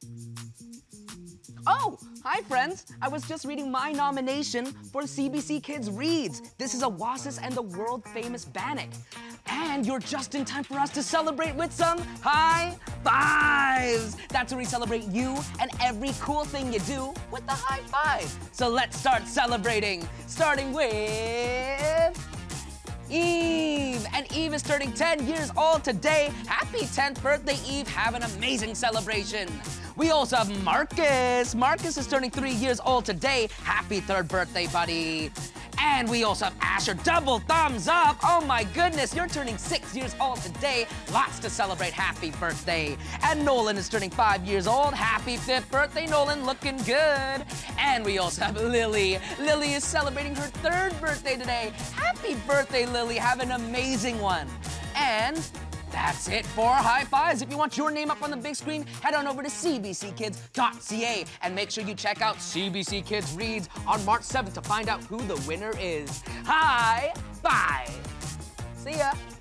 Oh, hi friends. I was just reading my nomination for CBC Kids Reads. This is Oasis and the world famous Bannock. And you're just in time for us to celebrate with some high fives. That's where we celebrate you and every cool thing you do with the high five. So let's start celebrating, starting with Eve. And Eve is turning 10 years old today. Happy 10th birthday, Eve. Have an amazing celebration. We also have Marcus. Marcus is turning 3 years old today. Happy 3rd birthday, buddy. And we also have Asher. Double thumbs up. Oh my goodness, you're turning 6 years old today. Lots to celebrate. Happy birthday. And Nolan is turning 5 years old. Happy 5th birthday, Nolan. Looking good. And we also have Lily. Lily is celebrating her 3rd birthday today. Happy birthday, Lily. Have an amazing one. And that's it for high fives. If you want your name up on the big screen, head on over to cbckids.ca and make sure you check out CBC Kids Reads on March 7th to find out who the winner is. High five. See ya.